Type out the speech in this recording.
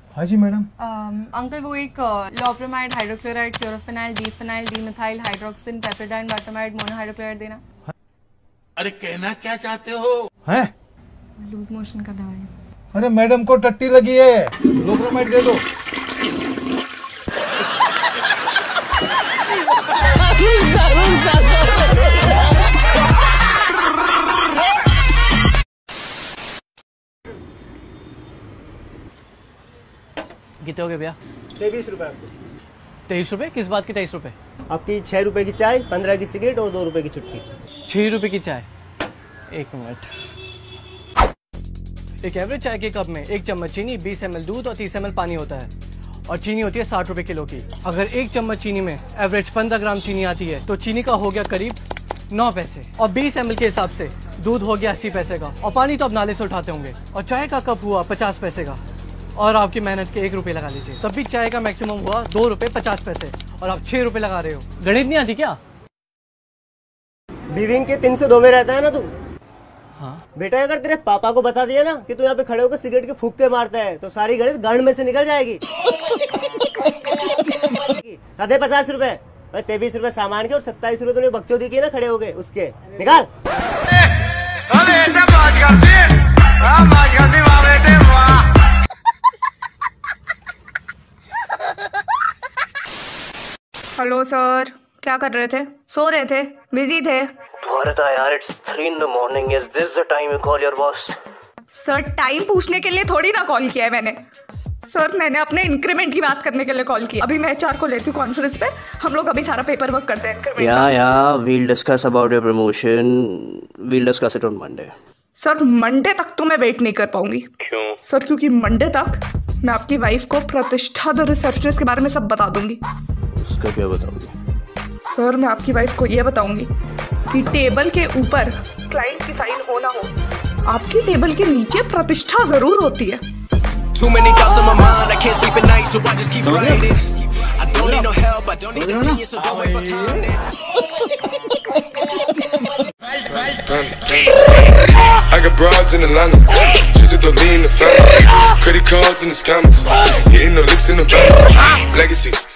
हाँ जी madam. Uncle वो एक loperamide, hydrochloride, chlorophenyl, diphenyl, dimethyl, hydroxy, piperidine, butanamide, monohydrochloride देना। अरे कहना क्या चाहते हो? हैं? लूज मोशन का दवाई। अरे मैडम को टट्टी लगी है, लोप्रामाइड दे दो। कितने हो गए भैया? 23 रुपए आपको। 23 रुपए? किस बात की 23 रुपए? आपकी 6 रुपए की चाय, 15 की सिगरेट और 2 रुपए की चुटकी। 6 रुपए की चाय? एक मिनट। एक एवरेज चाय के कप में 1 चम्मच चीनी, 20 ml दूध और 30 ml पानी होता है, और चीनी होती है 60 रुपए किलो की। अगर 1 चम्मच चीनी में एवरेज 15 ग्राम चीनी आती है तो चीनी का हो गया करीब 9 पैसे, और 20 ml के हिसाब से दूध हो गया 80 पैसे का, और पानी तो आप नाले से उठाते होंगे, और चाय का कप हुआ 50 पैसे का, और आपकी मेहनत के 1 रुपये लगा लीजिए, तब भी चाय का मैक्सिमम हुआ 2 रुपये 50 पैसे, और आप 6 रुपये लगा रहे हो। गणित नहीं आती क्या? बीविंग के 302 में रहता है ना तू? हाँ बेटा, अगर तेरे पापा को बता दिया ना कि तू यहाँ पे खड़े होकर सिगरेट के फूंक के मारता है तो सारी गणित गांड में से निकल जाएगी। दे 50 रुपए, 23 रुपए सामान के और 27 रुपए तूने बकचोदी की ना खड़े हो गए उसके, निकाल। हेलो सर, क्या कर रहे थे? सो रहे थे? बिजी थे? यार, it's 3 in the morning. Is this the time you call your boss? Sir, time पूछने के लिए थोड़ी ना कॉल किया है मैंने। सर, मैंने अपने इंक्रीमेंट की बात करने के लिए कॉल किया। अभी मैं HR को लेती हूँ कॉन्फ्रेंस पे, हम लोग अभी सारा पेपर वर्क करते हैं। We'll discuss about your promotion. We'll discuss it on Monday. Sir, Monday तक तो मैं वेट नहीं कर पाऊंगी। क्यों? सर, क्योंकि मंडे तक मैं आपकी वाइफ को प्रतिष्ठा द रिसेप्शनिस्ट के बारे में सब बता दूंगी। उसका क्या बताओगे? सर, मैं आपकी वाइफ को ये बताऊंगी कि टेबल के ऊपर क्लाइंट की फाइल हो ना हो, आपकी टेबल के नीचे प्रतिष्ठा जरूर होती है। I got broads in Atlanta, just to lean the family, credit cards in the scammers, hitting the licks in the bank, legacies.